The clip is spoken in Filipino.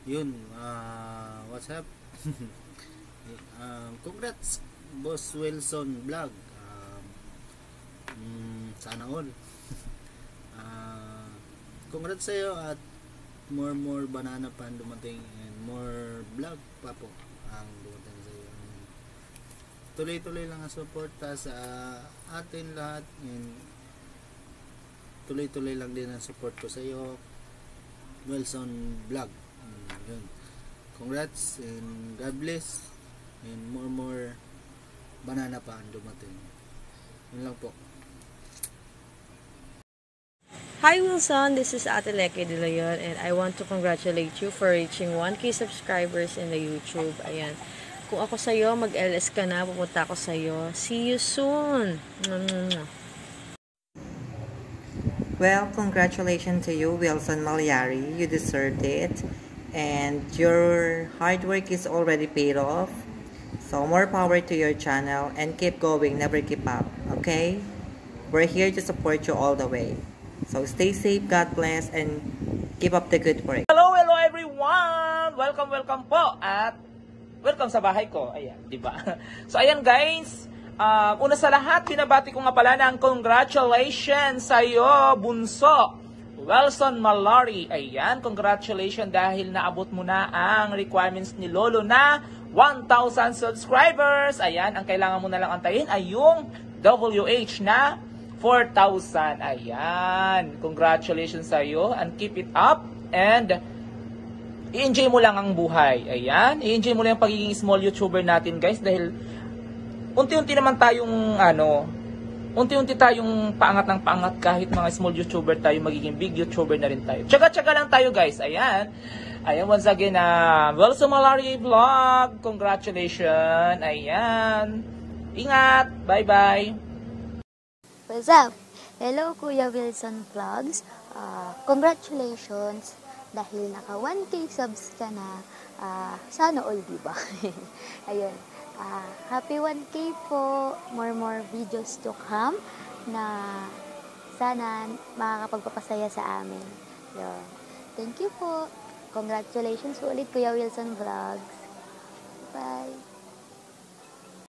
Yun, what's up? Congrats, Boss Wilson Vlog. Sana all. Congrats sa'yo at more banana pa dumating and more vlog pa po ang dumating sa'yo. Tuloy-tuloy lang ang suporta sa atin lahat and tuloy-tuloy lang din ang support ko sa'yo, Wilson Vlog. Yun. Congrats and God bless and more banana pa ang dumating. Yun lang po. Hi Wilson, this is Ate Leke de Leon and I want to congratulate you for reaching 1K subscribers in the YouTube. Ayan. Kung ako sa'yo, mag-LS ka na, pupunta ako sa'yo. See you soon! Well, congratulations to you, Wilson Malyari. You deserved it. And your hard work is already paid off. So more power to your channel and keep going, never give up. Okay? We're here to support you all the way. So stay safe, God bless, and keep up the good work. Hello everyone! Welcome po at welcome sa bahay ko. Ayan, di ba? So ayan guys, una sa lahat, binabati ko nga pala ng congratulations sa iyo, bunso Wilson Malari. Ayan, congratulations dahil naabot mo na ang requirements ni Lolo na 1,000 subscribers. Ayan, ang kailangan mo na lang antayin ay yung WH na 4,000. Ayan. Congratulations sa iyo and keep it up and i-enjoy mo lang ang buhay. Ayan. I-enjoy mo lang yung pagiging small YouTuber natin, guys, dahil unti-unti naman tayong unti-unti tayong paangat ng paangat. Kahit mga small YouTuber tayo, magiging big YouTuber na rin tayo. Tsaga-tsaga lang tayo, guys. Ayan. Ayan, once again, Wilson Malari Vlog. Congratulations. Ayan. Ingat. Bye-bye. What's up? Hello, Kuya Wilson Vlogs. Congratulations dahil naka 1K subs ka na. Sana all, diba? Ayun. Happy 1K po. More videos to come na sana makakapagpapasaya sa amin. Yun. Thank you po. Congratulations ulit, Kuya Wilson Vlogs. Bye.